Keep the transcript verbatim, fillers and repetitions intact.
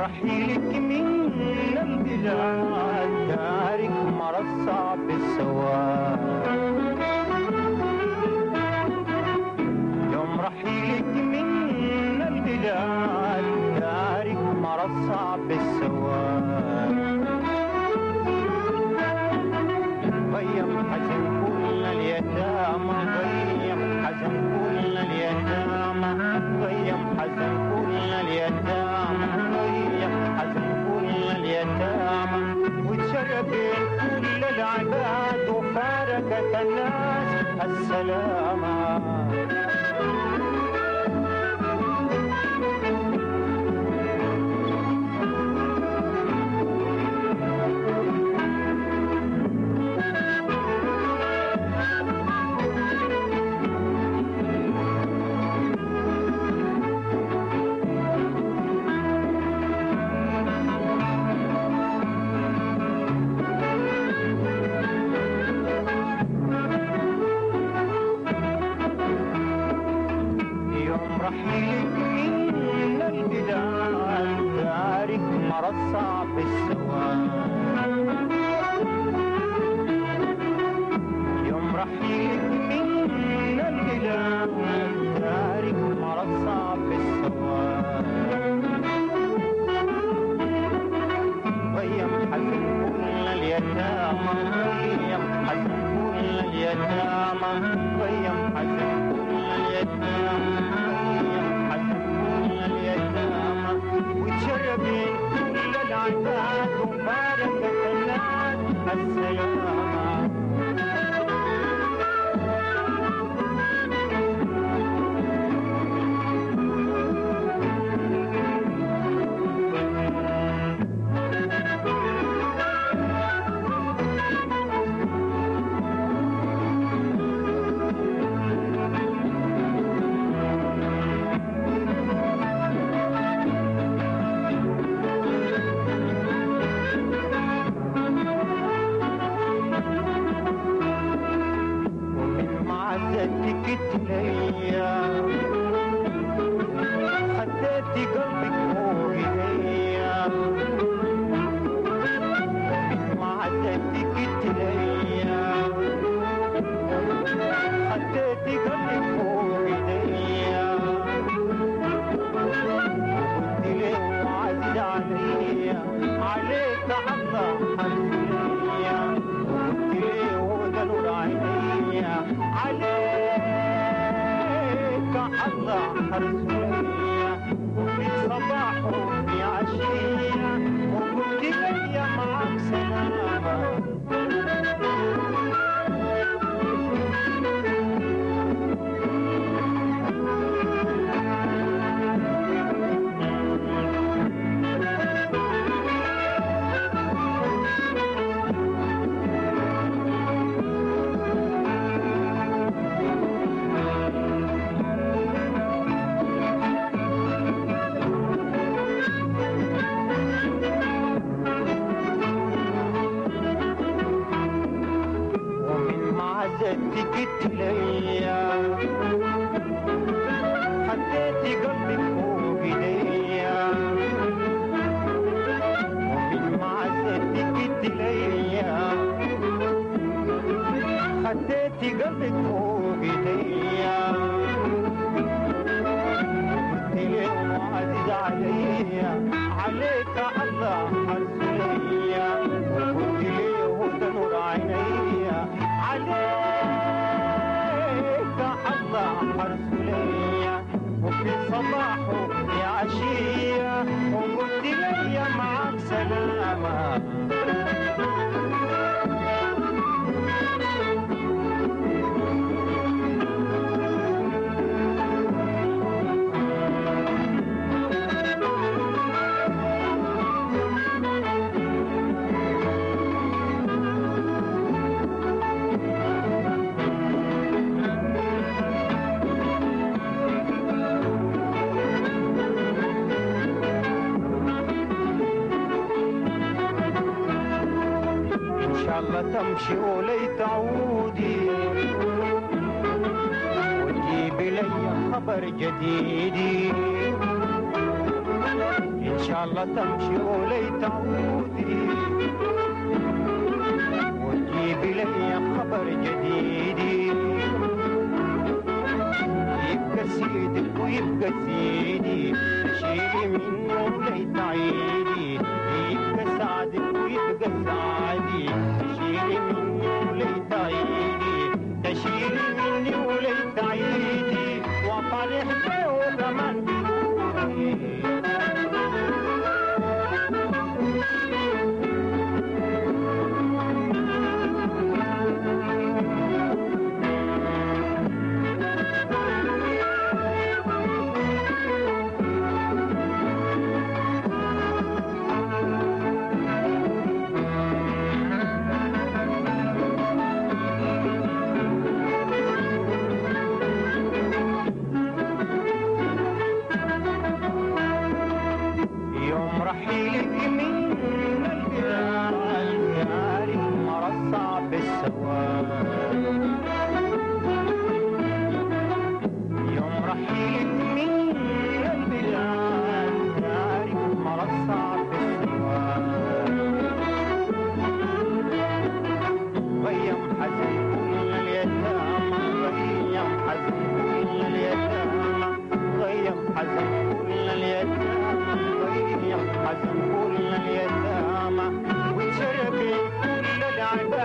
رحيلك من البلاد دارك مرصع بالسواد. يوم رحيلك من البلاد دارك مرصع بالسواد. ضيم حزن كل اليتامى ضيم حزن كل اليتامى ضيم حزن كل اليتامى ضيم حزن كل اليتامى وتشرب كل العباد وفارقت الناس السلامة. رحيلك من البلاد دارك مرصع بالسواد. يوم رحيلك من البلاد دارك مرصع بالسواد. ضيم حزن كل اليتامى ضيم حزن كل اليتامى ضيم حزن كل اليتامى وتشربين كل العباد وباركت الناس السلامة. خديتي قلبك وإيديا ما عدتك ليا خديتي قلبك وإيديا قلت لي وعز عليا عليك الله حرفيا قلت لي وده نور عينيا عليك الله حرسولية وفي صباح وفي عشية وقلت لي معك سلامة. عزتك ليا حطيتي قلبك فوق ايديا ومن معزتك ليا حطيتي قلبك فوق ايديا قلت لي وعزيز عليا عليك الله حرسوليا وقلت لي وده نور عينيا عليك الله حرسولية وفي صباح وفي عشية وقلت لي معك سلامة. الله تمشي ولي تعودي وتجيب لي خبر جديد إن شاء شاء الله تمشي ولي تعودي وتجيبي لي خبر جديد، يبقى سيدك ويبقى سيدي تشيلي منه ولي تعيدي، يبقى سعدك ويبقى سعدي تشيلي مني ولي تعيدي، تشيلي مني ولي تعيدي وفرح بيه وكمان بدوني. يوم رحيلك من البلاد ياري مرة صعب السواد، يوم رحيلك من البلاد ياري مرة صعب السواد، غيم حزن كل اليتامى، غيم حزن كل اليتامى، غيم حزن كل اليتامى، غيم حزن كل اليتامى وتشرفي كل العباد.